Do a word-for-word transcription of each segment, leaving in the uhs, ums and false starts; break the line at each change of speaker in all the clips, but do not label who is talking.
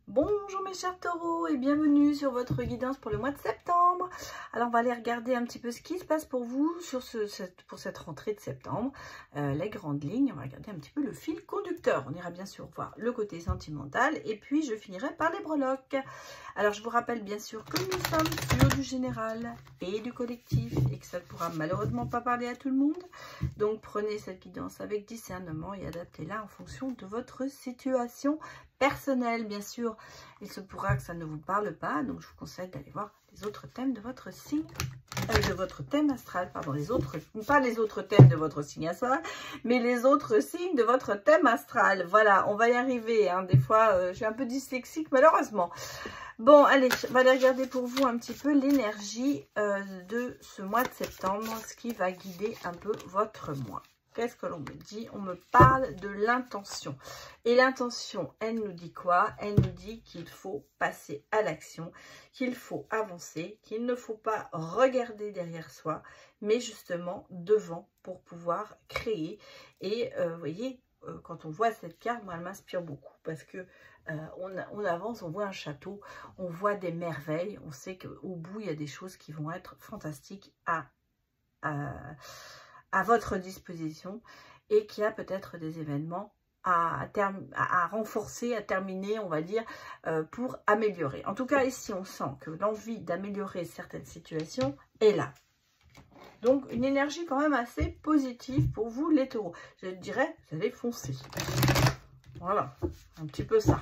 Bonjour mes chers taureaux et bienvenue sur votre guidance pour le mois de septembre. Alors on va aller regarder un petit peu ce qui se passe pour vous sur ce, cette, pour cette rentrée de septembre. Euh, les grandes lignes, on va regarder un petit peu le fil conducteur. On ira bien sûr voir le côté sentimental et puis je finirai par les breloques. Alors je vous rappelle bien sûr que nous sommes sur du général et du collectif et que ça ne pourra malheureusement pas parler à tout le monde. Donc prenez cette guidance avec discernement et adaptez-la en fonction de votre situation personnelle. Bien sûr, il se pourra que ça ne vous parle pas, donc je vous conseille d'aller voir les autres thèmes de votre signe, euh, de votre thème astral, pardon, les autres, pas les autres thèmes de votre signe astral, mais les autres signes de votre thème astral. Voilà, on va y arriver, hein. Des fois, euh, je suis un peu dyslexique, malheureusement. Bon, allez, on va aller regarder pour vous un petit peu l'énergie euh, de ce mois de septembre, ce qui va guider un peu votre mois. Qu'est-ce que l'on me dit? On me parle de l'intention. Et l'intention, elle nous dit quoi? Elle nous dit qu'il faut passer à l'action, qu'il faut avancer, qu'il ne faut pas regarder derrière soi, mais justement devant pour pouvoir créer. Et euh, vous voyez, euh, quand on voit cette carte, moi, elle m'inspire beaucoup parce que euh, on, on avance, on voit un château, on voit des merveilles, on sait qu'au bout, il y a des choses qui vont être fantastiques à... à à votre disposition et qu'il y a peut-être des événements à, à, à renforcer, à terminer, on va dire, euh, pour améliorer. En tout cas, ici, on sent que l'envie d'améliorer certaines situations est là. Donc, une énergie quand même assez positive pour vous, les taureaux. Je dirais, vous allez foncer. Voilà, un petit peu ça.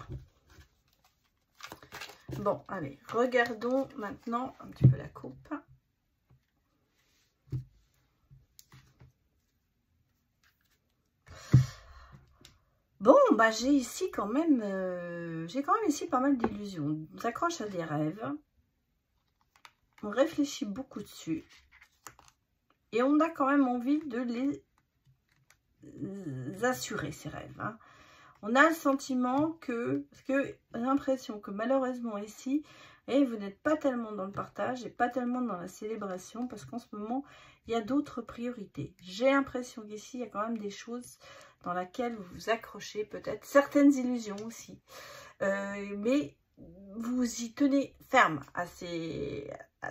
Bon, allez, regardons maintenant un petit peu la coupe. Bon, bah j'ai ici quand même, euh, j'ai quand même ici pas mal d'illusions. On s'accroche à des rêves, on réfléchit beaucoup dessus, et on a quand même envie de les assurer, ces rêves. Hein. On a le sentiment que, parce que l'impression que malheureusement ici, et vous n'êtes pas tellement dans le partage et pas tellement dans la célébration, parce qu'en ce moment, il y a d'autres priorités. J'ai l'impression qu'ici, il y a quand même des choses dans lesquelles vous vous accrochez, peut-être certaines illusions aussi. Euh, mais vous y tenez ferme à ces, à,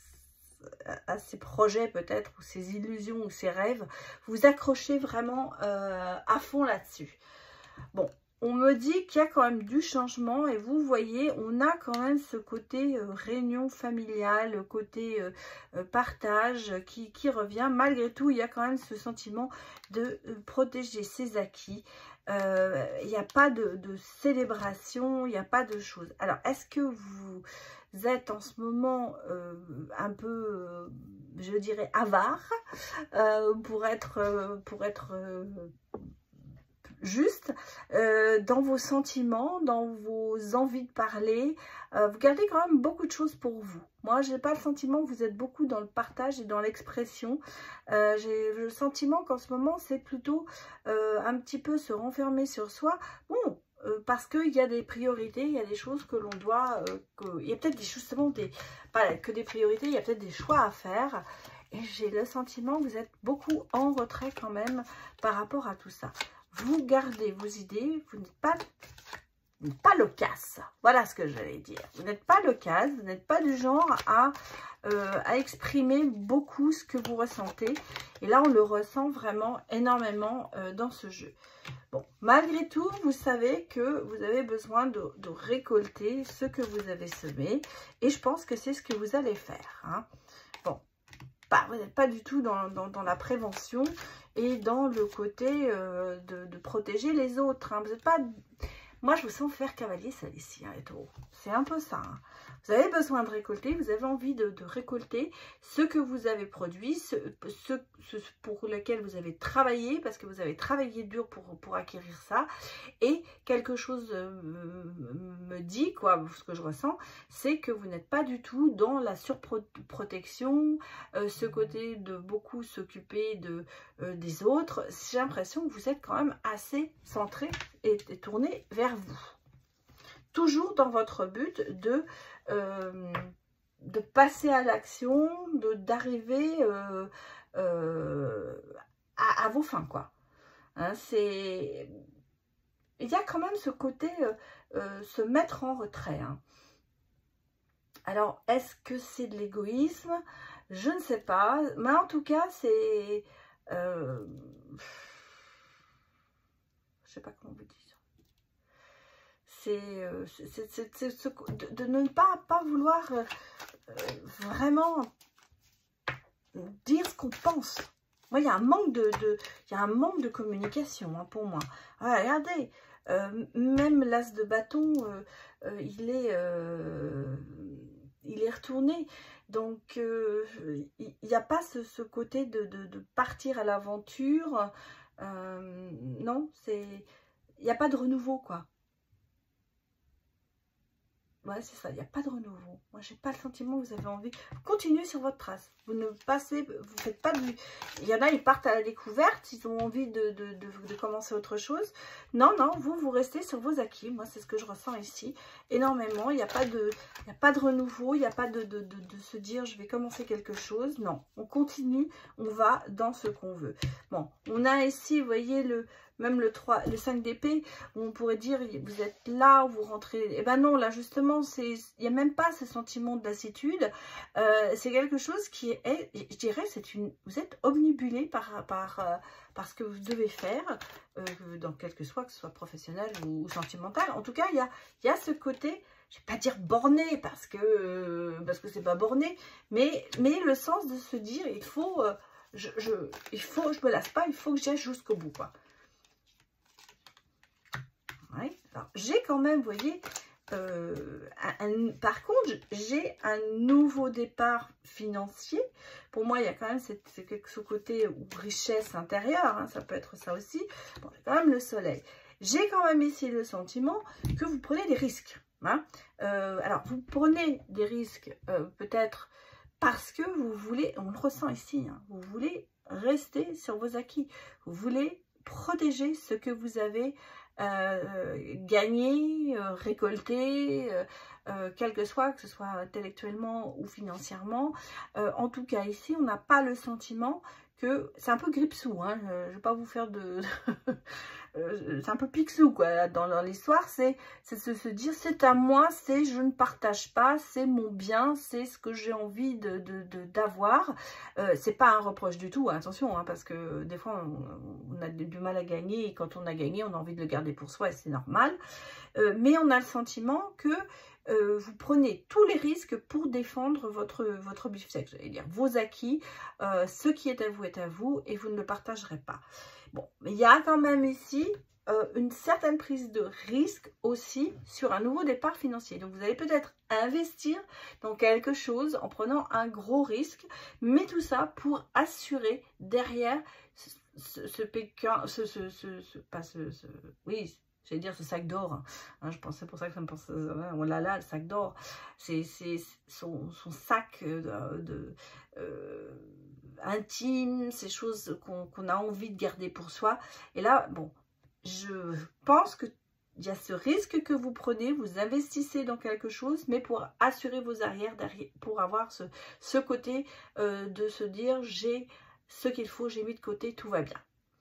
à ces projets peut-être, ou ces illusions, ou ces rêves. Vous accrochez vraiment euh, à fond là-dessus. Bon. On me dit qu'il y a quand même du changement et vous voyez, on a quand même ce côté euh, réunion familiale, côté euh, euh, partage qui, qui revient. Malgré tout, il y a quand même ce sentiment de euh, protéger ses acquis. Euh, il n'y a pas de, de célébration, il n'y a pas de choses. Alors, est-ce que vous êtes en ce moment euh, un peu, euh, je dirais, avare euh, pour être... Euh, pour être euh, juste euh, dans vos sentiments, dans vos envies de parler, euh, vous gardez quand même beaucoup de choses pour vous. Moi, je n'ai pas le sentiment que vous êtes beaucoup dans le partage et dans l'expression. Euh, j'ai le sentiment qu'en ce moment, c'est plutôt euh, un petit peu se renfermer sur soi. Bon, euh, parce qu'il y a des priorités, il y a des choses que l'on doit... Euh, que, il y a peut-être justement des... Pas que des priorités, il y a peut-être des choix à faire. Et j'ai le sentiment que vous êtes beaucoup en retrait quand même par rapport à tout ça. Vous gardez vos idées, vous n'êtes pas, pas loquace. Voilà ce que j'allais dire. Vous n'êtes pas loquace, vous n'êtes pas du genre à, euh, à exprimer beaucoup ce que vous ressentez. Et là, on le ressent vraiment énormément euh, dans ce jeu. Bon, malgré tout, vous savez que vous avez besoin de, de récolter ce que vous avez semé. Et je pense que c'est ce que vous allez faire. Hein. Bon. Bah, vous n'êtes pas du tout dans, dans, dans la prévention et dans le côté euh, de, de protéger les autres. Hein. Vous n'êtes pas... Moi, je vous sens faire cavalier seul ici, hein, les taureaux. C'est un peu ça. Hein. Vous avez besoin de récolter, vous avez envie de, de récolter ce que vous avez produit, ce, ce, ce pour lequel vous avez travaillé, parce que vous avez travaillé dur pour, pour acquérir ça. Et quelque chose euh, me dit, quoi, ce que je ressens, c'est que vous n'êtes pas du tout dans la surprotection, euh, ce côté de beaucoup s'occuper de, euh, des autres. J'ai l'impression que vous êtes quand même assez centré et, et tourné vers vous. Toujours dans votre but de, euh, de passer à l'action, de d'arriver euh, euh, à, à vos fins, quoi. Hein, c'est... il y a quand même ce côté euh, euh, se mettre en retrait. Hein. Alors, est-ce que c'est de l'égoïsme? Je ne sais pas. Mais en tout cas, c'est... Euh, je ne sais pas comment vous dire. C'est euh, de, de ne pas, pas vouloir euh, vraiment dire ce qu'on pense. Moi, il y a un manque de, de, il y a un manque de communication hein, pour moi. Ah, regardez, euh, même l'as de bâton, euh, euh, il est, euh, il est retourné. Donc, euh, il n'y a pas ce, ce côté de, de, de partir à l'aventure. Euh, non, c'est, il n'y a pas de renouveau, quoi. Ouais, c'est ça, il n'y a pas de renouveau. Moi, j'ai pas le sentiment que vous avez envie. Continuez sur votre trace. Vous ne passez, vous faites pas du... Il y en a, ils partent à la découverte, ils ont envie de, de, de, de commencer autre chose. Non, non, vous, vous restez sur vos acquis. Moi, c'est ce que je ressens ici. Énormément, il n'y a pas de, il n'y a pas de renouveau, il n'y a pas de, de, de, de se dire, je vais commencer quelque chose. Non, on continue, on va dans ce qu'on veut. Bon, on a ici, vous voyez, le... Même le, trois, le cinq d'épée, où on pourrait dire, vous êtes là, vous rentrez... Eh ben non, là, justement, il n'y a même pas ce sentiment de lassitude. Euh, c'est quelque chose qui est, je dirais, c'est une... Vous êtes obnubilé par, par, euh, par ce que vous devez faire, euh, dans quel que soit, que ce soit professionnel ou, ou sentimental. En tout cas, il y a, il y a ce côté... Je ne vais pas dire borné, parce que euh, parce que c'est pas borné, mais, mais le sens de se dire, il faut... Euh, je, je, il faut, je me lasse pas, il faut que j'aille jusqu'au bout, quoi. Ouais. Alors, j'ai quand même, vous voyez, euh, un, un, par contre, j'ai un nouveau départ financier. Pour moi, il y a quand même cette, ce côté ou richesse intérieure, hein, ça peut être ça aussi. Bon, il y a quand même le soleil. J'ai quand même ici le sentiment que vous prenez des risques. Hein. Euh, alors, vous prenez des risques euh, peut-être parce que vous voulez, on le ressent ici, hein, vous voulez rester sur vos acquis. Vous voulez protéger ce que vous avez Euh, gagner, euh, récolter, euh, euh, quel que soit, que ce soit intellectuellement ou financièrement. Euh, en tout cas, ici, on n'a pas le sentiment que... C'est un peu Gripsou, hein, je ne vais pas vous faire de... euh, c'est un peu Picsou, quoi, dans, dans l'histoire. C'est de se, se dire, c'est à moi, c'est je ne partage pas, c'est mon bien, c'est ce que j'ai envie de, de, de, d'avoir. Euh, c'est pas un reproche du tout, hein, attention, hein, parce que des fois, on, on a du mal à gagner, et quand on a gagné, on a envie de le garder pour soi, et c'est normal. Euh, mais on a le sentiment que euh, vous prenez tous les risques pour défendre votre, votre beefsteak, j'allais dire, vos acquis, euh, ce qui est à vous est à vous, et vous ne le partagerez pas. Bon, mais il y a quand même ici euh, une certaine prise de risque aussi sur un nouveau départ financier. Donc, vous allez peut-être investir dans quelque chose en prenant un gros risque, mais tout ça pour assurer derrière ce, ce, ce pékin, ce, ce, ce, ce, pas ce, ce oui, j'allais dire ce sac d'or. Hein, je pensais pour ça que ça me pensait, oh là là, le sac d'or, c'est son, son sac de... de euh, intime, ces choses qu'on qu'on a envie de garder pour soi. Et là, bon, je pense que il y a ce risque que vous prenez, vous investissez dans quelque chose, mais pour assurer vos arrières, derrière, pour avoir ce, ce côté euh, de se dire, j'ai ce qu'il faut, j'ai mis de côté, tout va bien.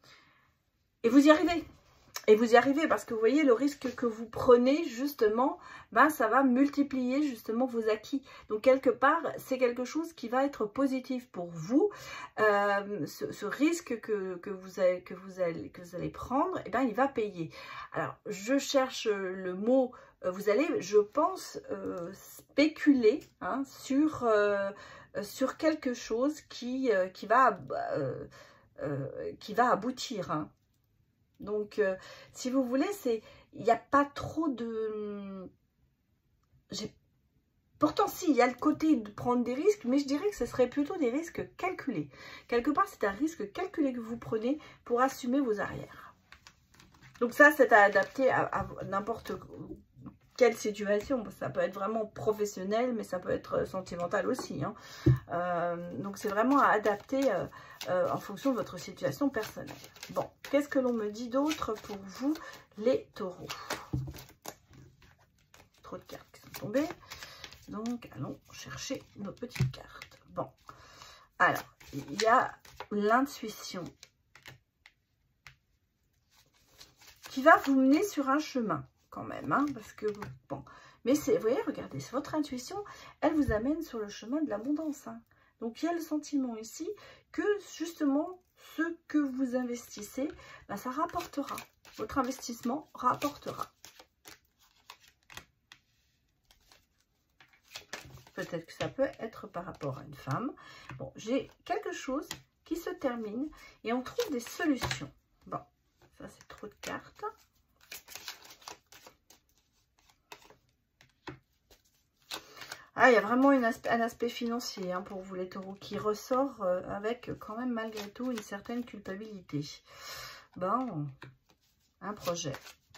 Et vous y arrivez. Et vous y arrivez parce que vous voyez le risque que vous prenez justement, ben ça va multiplier justement vos acquis. Donc quelque part, c'est quelque chose qui va être positif pour vous. Euh, ce, ce risque que, que, vous avez, que, vous allez, que vous allez prendre, eh ben, il va payer. Alors, je cherche le mot, vous allez, je pense, euh, spéculer hein, sur, euh, sur quelque chose qui, euh, qui, va, euh, euh, qui va aboutir. Hein. Donc, euh, si vous voulez, c'est il n'y a pas trop de... Pourtant, si, il y a le côté de prendre des risques, mais je dirais que ce serait plutôt des risques calculés. Quelque part, c'est un risque calculé que vous prenez pour assumer vos arrières. Donc ça, c'est à adapter à, à n'importe quelle situation. Ça peut être vraiment professionnel, mais ça peut être sentimental aussi. Hein. Euh, donc, c'est vraiment à adapter euh, euh, en fonction de votre situation personnelle. Bon, qu'est-ce que l'on me dit d'autre pour vous, les taureaux? Trop de cartes qui sont tombées. Donc, allons chercher nos petites cartes. Bon, alors, il y a l'intuition qui va vous mener sur un chemin quand même, hein, parce que, bon, mais c'est, vous voyez, regardez, c'est votre intuition, elle vous amène sur le chemin de l'abondance, hein. Donc, il y a le sentiment ici que, justement, ce que vous investissez, ben, ça rapportera. Votre investissement rapportera. Peut-être que ça peut être par rapport à une femme. Bon, j'ai quelque chose qui se termine et on trouve des solutions. Bon, ça c'est trop de cartes. Ah, il y a vraiment une aspe- un aspect financier, hein, pour vous les taureaux qui ressort euh, avec quand même malgré tout une certaine culpabilité. Bon, un projet.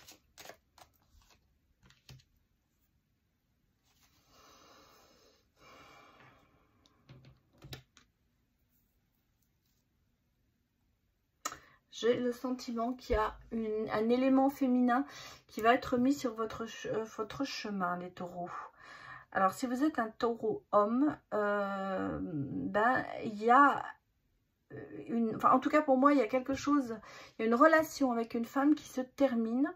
J'ai le sentiment qu'il y a une, un élément féminin qui va être mis sur votre, euh, votre chemin, les taureaux. Alors, si vous êtes un taureau homme, euh, ben, il y a une... Enfin, en tout cas, pour moi, il y a quelque chose, il y a une relation avec une femme qui se termine.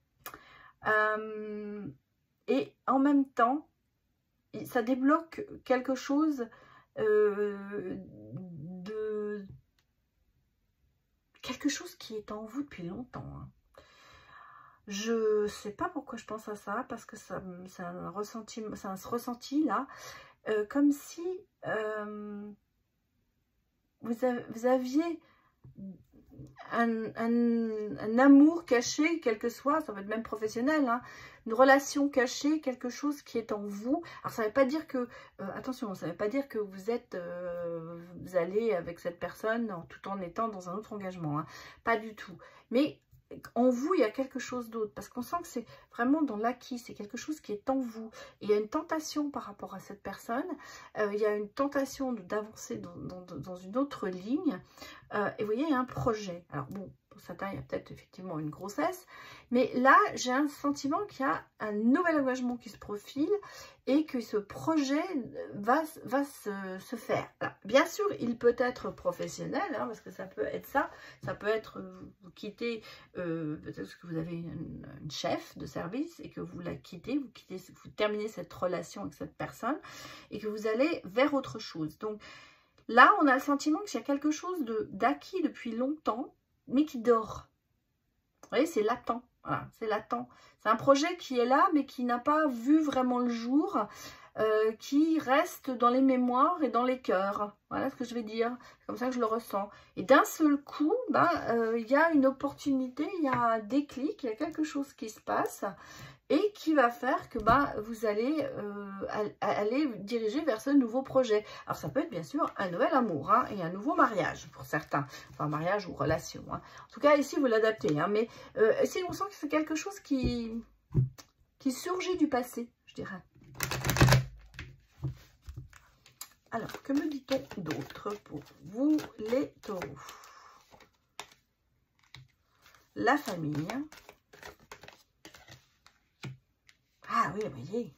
Euh, et en même temps, ça débloque quelque chose euh, de... Quelque chose qui est en vous depuis longtemps, hein. Je sais pas pourquoi je pense à ça, parce que ça, c'est un ressenti, c'est un ressenti là, euh, comme si euh, vous, avez, vous aviez un, un, un amour caché, quel que soit, ça va être même professionnel, hein, une relation cachée, quelque chose qui est en vous. Alors ça ne veut pas dire que, euh, attention, ça ne veut pas dire que vous êtes, euh, vous allez avec cette personne en, tout en étant dans un autre engagement, hein, pas du tout. Mais en vous, il y a quelque chose d'autre, parce qu'on sent que c'est vraiment dans l'acquis, c'est quelque chose qui est en vous. Et il y a une tentation par rapport à cette personne, euh, il y a une tentation d'avancer dans, dans, dans une autre ligne, euh, et vous voyez, il y a un projet. Alors bon, pour certains, il y a peut-être effectivement une grossesse, mais là, j'ai un sentiment qu'il y a un nouvel engagement qui se profile, et que ce projet va, va se, se faire. Alors, bien sûr, il peut être professionnel, hein, parce que ça peut être ça, ça peut être, euh, vous quittez, euh, peut-être que vous avez une, une chef de service, et que vous la quittez, vous, quittez, vous terminez cette relation avec cette personne, et que vous allez vers autre chose. Donc, là, on a le sentiment qu'il y a quelque chose d'acquis depuis longtemps, mais qui dort. Vous voyez, c'est latent. Voilà, c'est latent. C'est un projet qui est là, mais qui n'a pas vu vraiment le jour, euh, qui reste dans les mémoires et dans les cœurs. Voilà ce que je vais dire. C'est comme ça que je le ressens. Et d'un seul coup, ben, euh, il y a une opportunité, il y a un déclic, il y a quelque chose qui se passe, et qui va faire que bah, vous allez euh, aller diriger vers ce nouveau projet. Alors ça peut être bien sûr un nouvel amour, hein, et un nouveau mariage pour certains, enfin mariage ou relation, hein. En tout cas ici vous l'adaptez, hein, mais euh, ici on sent que c'est quelque chose qui, qui surgit du passé, je dirais. Alors que me dit-on d'autre pour vous les taureaux? La famille. Ah oui, vous voyez.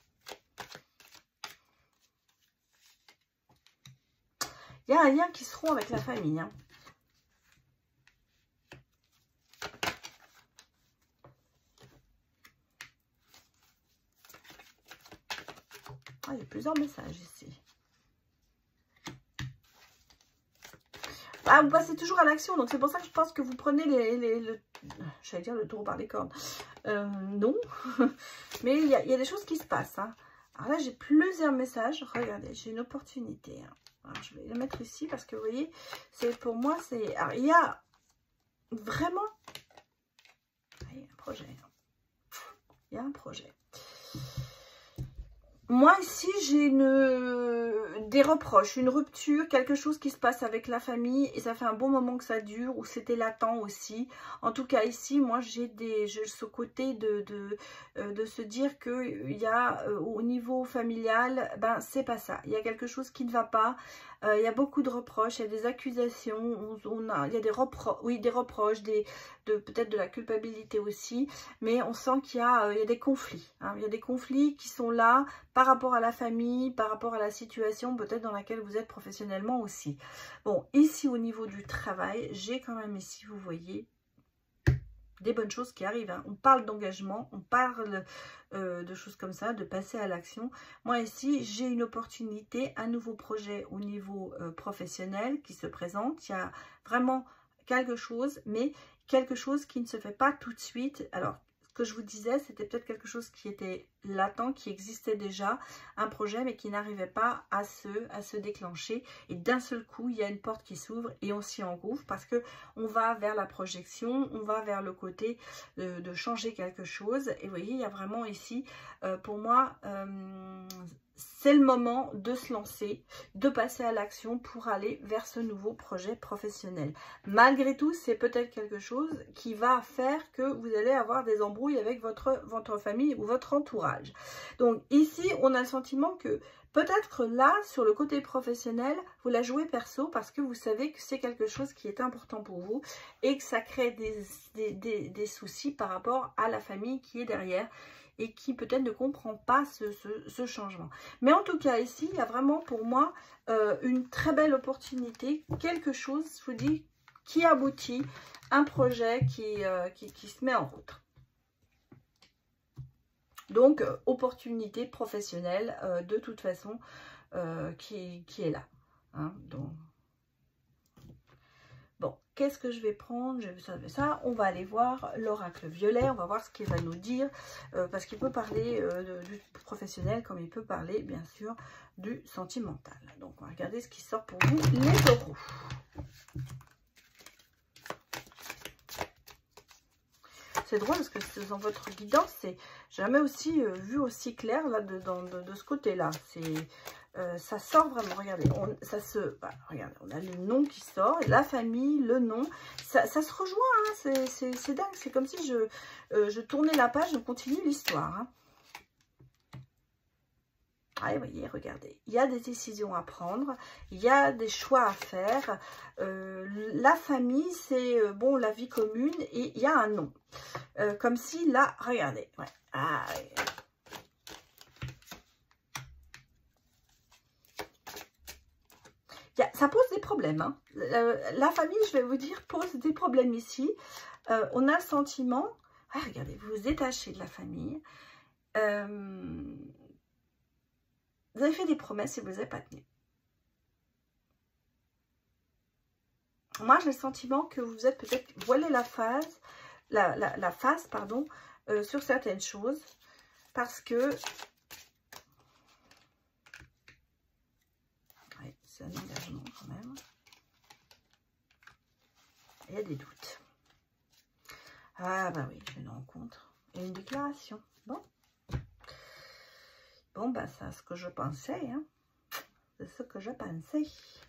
Il y a un lien qui se rompt avec la famille, hein. Ah, il y a plusieurs messages ici. Ah, vous passez toujours à l'action, donc c'est pour ça que je pense que vous prenez les... les le... J'allais dire le taureau par les cornes. Euh, non. Mais il y, a, il y a des choses qui se passent, hein. Alors là, j'ai plusieurs messages. Regardez, j'ai une opportunité, hein. Alors, je vais le mettre ici parce que vous voyez, c'est pour moi, c'est... Alors, il y a vraiment... Il y a un projet. Il y a un projet. Moi, ici, j'ai une des reproches, une rupture, quelque chose qui se passe avec la famille et ça fait un bon moment que ça dure ou c'était latent aussi. En tout cas, ici, moi, j'ai des j'ai ce côté de, de, euh, de se dire qu'il y a euh, au niveau familial, ben, c'est pas ça. Il y a quelque chose qui ne va pas. Euh, il y a beaucoup de reproches, il y a des accusations, on, on a, il y a des reproches, oui, des reproches, des, de, peut-être de la culpabilité aussi, mais on sent qu'il y a, euh, il y a des conflits, hein, il y a des conflits qui sont là par rapport à la famille, par rapport à la situation peut-être dans laquelle vous êtes professionnellement aussi. Bon, ici au niveau du travail, j'ai quand même ici, vous voyez, des bonnes choses qui arrivent. Hein. On parle d'engagement, on parle euh, de choses comme ça, de passer à l'action. Moi ici, j'ai une opportunité, un nouveau projet au niveau euh, professionnel qui se présente. Il y a vraiment quelque chose, mais quelque chose qui ne se fait pas tout de suite. Alors, ce que je vous disais, c'était peut-être quelque chose qui était latent, qui existait déjà, un projet, mais qui n'arrivait pas à se, à se déclencher. Et d'un seul coup, il y a une porte qui s'ouvre et on s'y engouffre parce que on va vers la projection, on va vers le côté de, de changer quelque chose. Et vous voyez, il y a vraiment ici, euh, pour moi, euh, c'est le moment de se lancer, de passer à l'action pour aller vers ce nouveau projet professionnel. Malgré tout, c'est peut-être quelque chose qui va faire que vous allez avoir des embrouilles avec votre, votre famille ou votre entourage. Donc ici, on a le sentiment que peut-être là, sur le côté professionnel, vous la jouez perso parce que vous savez que c'est quelque chose qui est important pour vous et que ça crée des, des, des, des soucis par rapport à la famille qui est derrière et qui peut-être ne comprend pas ce, ce, ce changement. Mais en tout cas, ici, il y a vraiment pour moi euh, une très belle opportunité, quelque chose, je vous dis, qui aboutit, un projet qui, euh, qui, qui se met en route. Donc, euh, opportunité professionnelle, euh, de toute façon, euh, qui, qui est là. Hein, donc... Bon, qu'est-ce que je vais prendre? Je vais ça, ça. On va aller voir l'oracle violet. On va voir ce qu'il va nous dire. Euh, parce qu'il peut parler euh, de, du professionnel comme il peut parler, bien sûr, du sentimental. Donc, on va regarder ce qui sort pour vous, les taureaux. C'est drôle parce que dans votre guidance, c'est jamais aussi euh, vu aussi clair là de, de, de, de ce côté-là. C'est... Euh, ça sort vraiment, regardez, on, ça se, bah, regardez, on a le nom qui sort, et la famille, le nom, ça, ça se rejoint, hein, c'est dingue, c'est comme si je, euh, je tournais la page, je continue l'histoire. Hein. Ah, vous voyez, regardez, il y a des décisions à prendre, il y a des choix à faire, euh, la famille, c'est, euh, bon, la vie commune, et il y a un nom. Euh, comme si, là, regardez, ouais, ah, ouais. Ça pose des problèmes. Hein. La, la famille, je vais vous dire, pose des problèmes ici. Euh, on a le sentiment... Ah, regardez, vous vous détachez de la famille. Euh, vous avez fait des promesses et vous ne les avez pas tenues. Moi, j'ai le sentiment que vous êtes peut-être voilé la phase, la, la, la face, pardon, euh, sur certaines choses. Parce que... c'est un engagement quand même. Il y a des doutes. Ah bah oui, j'ai une rencontre et une déclaration. Bon. Bon bah c'est ce que je pensais. Hein. C'est ce que je pensais.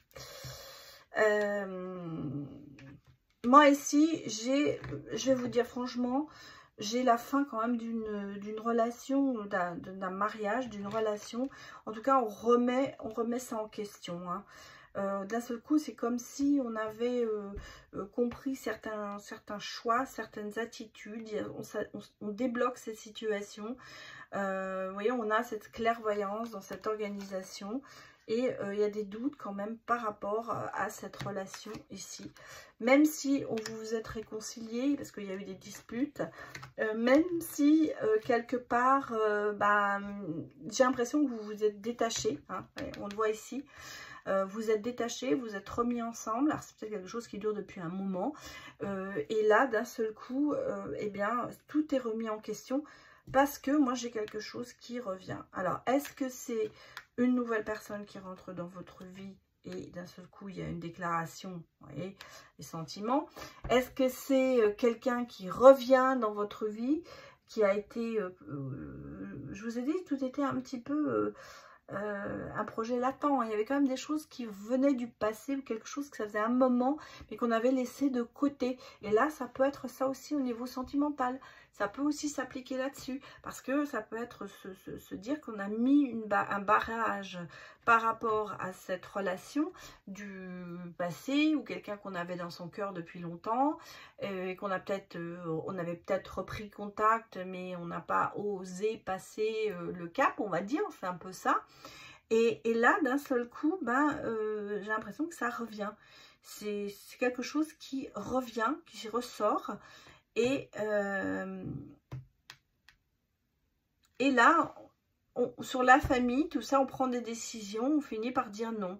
Euh, moi ici, j'ai, je vais vous dire franchement, j'ai la fin quand même d'une d'une relation, d'un mariage, d'une relation. En tout cas, on remet, on remet ça en question. Hein. Euh, D'un seul coup, c'est comme si on avait euh, euh, compris certains, certains choix, certaines attitudes. On, on, on débloque ces situations. Euh, vous voyez, on a cette clairvoyance dans cette organisation. Et euh, il y a des doutes quand même par rapport à cette relation ici. Même si on vous vous êtes réconciliés, parce qu'il y a eu des disputes, euh, même si euh, quelque part, euh, bah, j'ai l'impression que vous vous êtes détachés, hein, on le voit ici, euh, vous êtes détachés, vous êtes remis ensemble, alors c'est peut-être quelque chose qui dure depuis un moment, euh, et là d'un seul coup, euh, eh bien, tout est remis en question, parce que moi j'ai quelque chose qui revient. Alors est-ce que c'est une nouvelle personne qui rentre dans votre vie et d'un seul coup il y a une déclaration, vous voyez, les sentiments? Est-ce que c'est quelqu'un qui revient dans votre vie, qui a été, euh, euh, je vous ai dit, tout était un petit peu euh, euh, un projet latent, il y avait quand même des choses qui venaient du passé ou quelque chose que ça faisait un moment mais qu'on avait laissé de côté, et là ça peut être ça aussi au niveau sentimental. Ça peut aussi s'appliquer là-dessus, parce que ça peut être se, se, se dire qu'on a mis une ba un barrage par rapport à cette relation du passé, ou quelqu'un qu'on avait dans son cœur depuis longtemps, euh, et qu'on a peut-être, euh, on avait peut-être repris contact, mais on n'a pas osé passer euh, le cap, on va dire, c'est un peu ça. Et, et là, d'un seul coup, ben, euh, j'ai l'impression que ça revient. C'est quelque chose qui revient, qui ressort. Et, euh, et là, on, sur la famille, tout ça, on prend des décisions, on finit par dire non.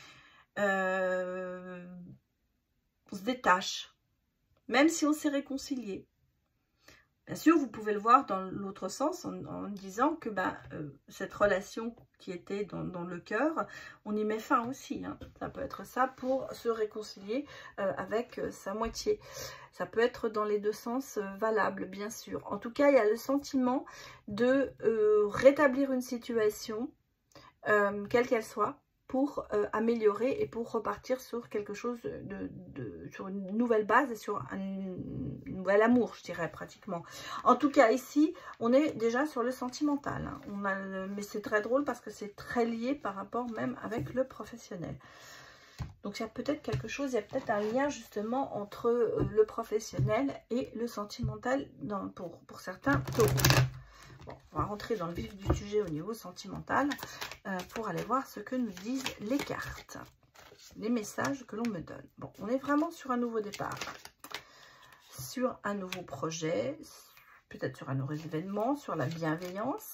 Euh, on se détache, même si on s'est réconcilié. Bien sûr, vous pouvez le voir dans l'autre sens en, en disant que bah, euh, cette relation qui était dans, dans le cœur, on y met fin aussi. Hein. Ça peut être ça pour se réconcilier euh, avec euh, sa moitié. Ça peut être dans les deux sens euh, valable, bien sûr. En tout cas, il y a le sentiment de euh, rétablir une situation, euh, quelle qu'elle soit, pour euh, améliorer et pour repartir sur quelque chose de, de, de sur une nouvelle base et sur un, un nouvel amour, je dirais pratiquement. En tout cas ici, on est déjà sur le sentimental. Hein. On a le, mais c'est très drôle parce que c'est très lié par rapport même avec le professionnel. Donc il y a peut-être quelque chose, il y a peut-être un lien justement entre euh, le professionnel et le sentimental dans, pour, pour certains taureaux. Bon, on va rentrer dans le vif du sujet au niveau sentimental euh, pour aller voir ce que nous disent les cartes, les messages que l'on me donne. Bon, on est vraiment sur un nouveau départ, sur un nouveau projet, peut-être sur un nouvel événement, sur la bienveillance.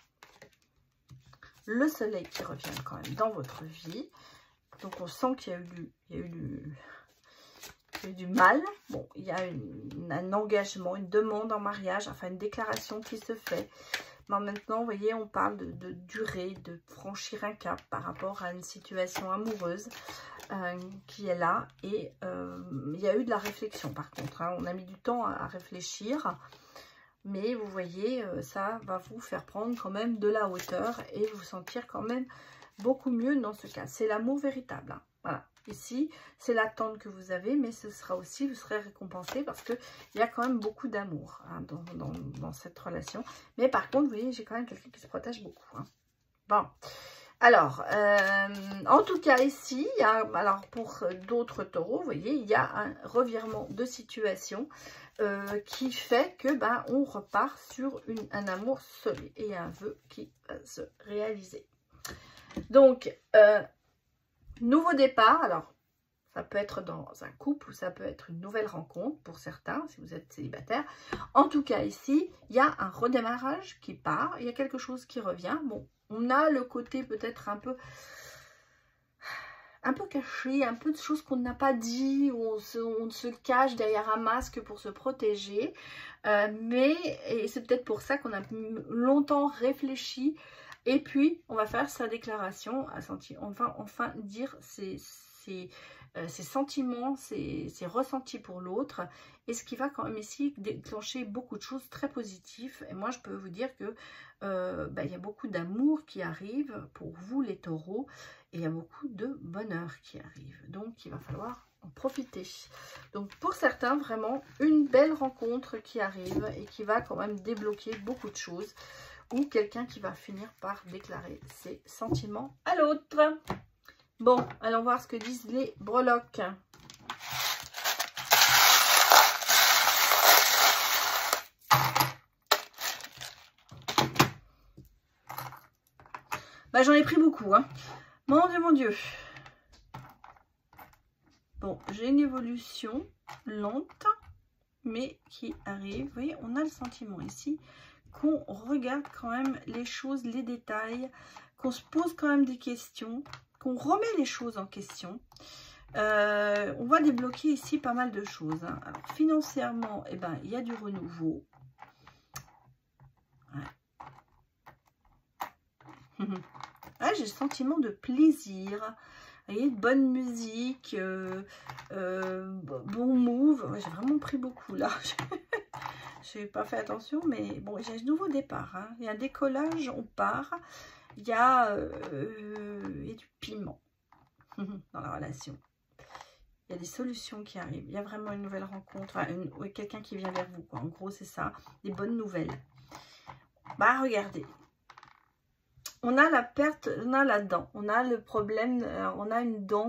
Le soleil qui revient quand même dans votre vie. Donc on sent qu'il y a eu du, il y a eu du, il y a eu du mal. Bon, il y a une, un engagement, une demande en mariage, enfin une déclaration qui se fait. Mais maintenant, vous voyez, on parle de, de durée, de franchir un cap par rapport à une situation amoureuse euh, qui est là. Et euh, il y a eu de la réflexion par contre. Hein. On a mis du temps à, à réfléchir. Mais vous voyez, euh, ça va vous faire prendre quand même de la hauteur et vous sentir quand même beaucoup mieux dans ce cas. C'est l'amour véritable. Hein. Voilà. Ici, c'est l'attente que vous avez, mais ce sera aussi, vous serez récompensé parce qu'il y a quand même beaucoup d'amour hein, dans, dans, dans cette relation. Mais par contre, vous voyez, j'ai quand même quelqu'un qui se protège beaucoup. Hein. Bon, alors, euh, en tout cas ici, il y a, alors pour d'autres taureaux, vous voyez, il y a un revirement de situation euh, qui fait que ben, on repart sur une, un amour solide et un vœu qui va se réaliser. Donc, euh, nouveau départ, alors ça peut être dans un couple ou ça peut être une nouvelle rencontre pour certains, si vous êtes célibataire. En tout cas, ici, il y a un redémarrage qui part, il y a quelque chose qui revient. Bon, on a le côté peut-être un peu, un peu caché, un peu de choses qu'on n'a pas dit, où on se, on se cache derrière un masque pour se protéger. Euh, mais, et c'est peut-être pour ça qu'on a longtemps réfléchi. Et puis, on va faire sa déclaration, on va enfin dire ses, ses, euh, ses sentiments, ses, ses ressentis pour l'autre. Et ce qui va quand même ici déclencher beaucoup de choses très positives. Et moi, je peux vous dire que euh, bah, y a beaucoup d'amour qui arrive pour vous, les taureaux. Et il y a beaucoup de bonheur qui arrive. Donc, il va falloir en profiter. Donc, pour certains, vraiment, une belle rencontre qui arrive et qui va quand même débloquer beaucoup de choses. Ou quelqu'un qui va finir par déclarer ses sentiments à l'autre. Bon, allons voir ce que disent les breloques. Bah, j'en ai pris beaucoup, hein. Mon Dieu, mon Dieu. Bon, j'ai une évolution lente, mais qui arrive. Vous voyez, on a le sentiment ici qu'on regarde quand même les choses, les détails, qu'on se pose quand même des questions, qu'on remet les choses en question. Euh, on va débloquer ici pas mal de choses. Hein. Alors, financièrement, eh ben, il y a du renouveau. Ouais. Ah, j'ai le sentiment de plaisir. Vous voyez, bonne musique, euh, euh, bon move. Ouais, j'ai vraiment pris beaucoup là. Je n'ai pas fait attention, mais bon, j'ai un nouveau départ. Hein. Il y a un décollage, on part. Il y a, euh, il y a du piment dans la relation. Il y a des solutions qui arrivent. Il y a vraiment une nouvelle rencontre. Enfin, oui, quelqu'un qui vient vers vous. Quoi. En gros, c'est ça. Des bonnes nouvelles. Bah, regardez. On a la perte, on a la dent. On a le problème, on a une dent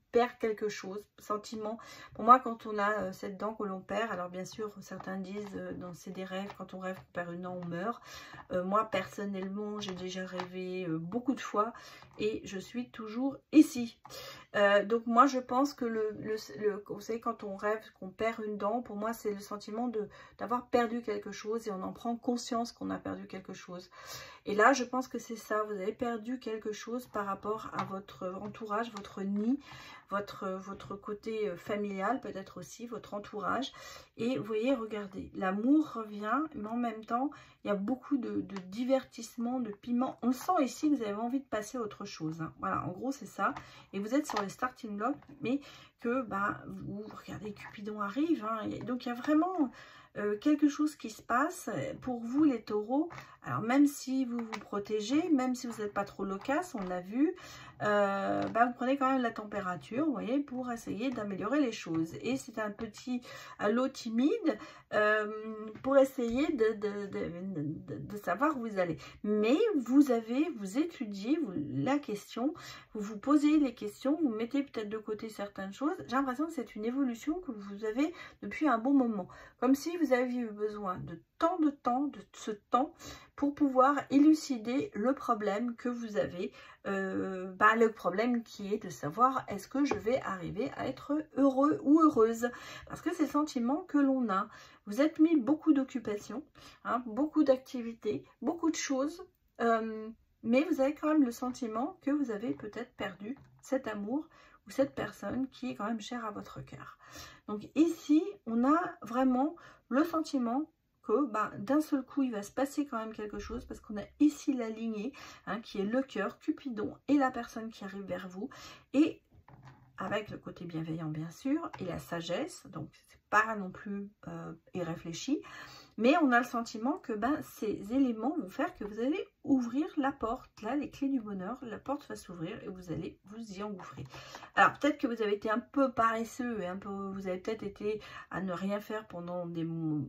perd quelque chose, sentiment. Pour moi, quand on a euh, cette dent que l'on perd, alors bien sûr, certains disent, euh, dans c'est des rêves, quand on rêve qu'on perd une dent, on meurt. Euh, moi, personnellement, j'ai déjà rêvé euh, beaucoup de fois et je suis toujours ici. Euh, donc moi, je pense que le, le, le, vous savez, quand on rêve qu'on perd une dent, pour moi, c'est le sentiment de d'avoir perdu quelque chose et on en prend conscience qu'on a perdu quelque chose. Et là, je pense que c'est ça, vous avez perdu quelque chose par rapport à votre entourage, votre nid, votre, votre côté familial peut-être aussi, votre entourage. Et vous voyez, regardez, l'amour revient, mais en même temps, il y a beaucoup de, de divertissement, de piment. On sent ici que vous avez envie de passer à autre chose. Hein. Voilà, en gros, c'est ça. Et vous êtes sur les starting blocks, mais que, bah, vous regardez, Cupidon arrive. Hein, et donc, il y a vraiment... Euh, quelque chose qui se passe pour vous les taureaux. Alors même si vous vous protégez, même si vous n'êtes pas trop loquace, on l'a vu, euh, bah, vous prenez quand même la température, vous voyez, pour essayer d'améliorer les choses. Et c'est un petit halo timide euh, pour essayer de, de, de, de, de savoir où vous allez. Mais vous avez, vous étudiez vous, la question, vous vous posez les questions, vous mettez peut-être de côté certaines choses. J'ai l'impression que c'est une évolution que vous avez depuis un bon moment. Comme si vous aviez eu besoin de tant de temps, de ce temps, pour pouvoir élucider le problème que vous avez. Euh, bah, le problème qui est de savoir est-ce que je vais arriver à être heureux ou heureuse. Parce que c'est le sentiment que l'on a. Vous êtes mis beaucoup d'occupations, hein, beaucoup d'activités, beaucoup de choses. Euh, mais vous avez quand même le sentiment que vous avez peut-être perdu cet amour ou cette personne qui est quand même chère à votre cœur. Donc ici, on a vraiment le sentiment que ben, d'un seul coup, il va se passer quand même quelque chose parce qu'on a ici la lignée hein, qui est le cœur, Cupidon et la personne qui arrive vers vous. Et avec le côté bienveillant, bien sûr, et la sagesse, donc c'est pas non plus euh, irréfléchi. Mais on a le sentiment que ben, ces éléments vont faire que vous allez ouvrir la porte. Là, les clés du bonheur, la porte va s'ouvrir et vous allez vous y engouffrer. Alors, peut-être que vous avez été un peu paresseux et un peu, vous avez peut-être été à ne rien faire pendant des,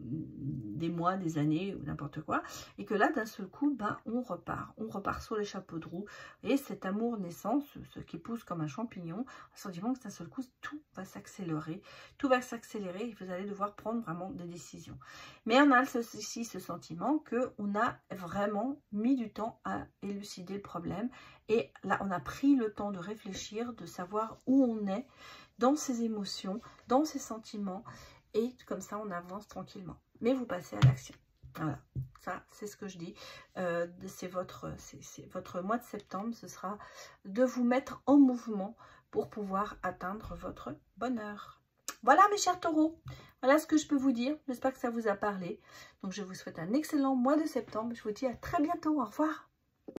des mois, des années ou n'importe quoi. Et que là, d'un seul coup, ben, on repart. On repart sur les chapeaux de roue. Et cet amour naissant, ce, ce qui pousse comme un champignon, un sentiment que d'un seul coup, tout va s'accélérer. Tout va s'accélérer et vous allez devoir prendre vraiment des décisions. Mais on a ici ce sentiment qu'on a vraiment mis du temps à élucider le problème et là on a pris le temps de réfléchir, de savoir où on est dans ses émotions, dans ses sentiments et comme ça on avance tranquillement. Mais vous passez à l'action. Voilà, ça c'est ce que je dis. Euh, c'est votre, c'est votre mois de septembre, ce sera de vous mettre en mouvement pour pouvoir atteindre votre bonheur. Voilà mes chers taureaux, voilà ce que je peux vous dire. J'espère que ça vous a parlé. Donc je vous souhaite un excellent mois de septembre. Je vous dis à très bientôt. Au revoir.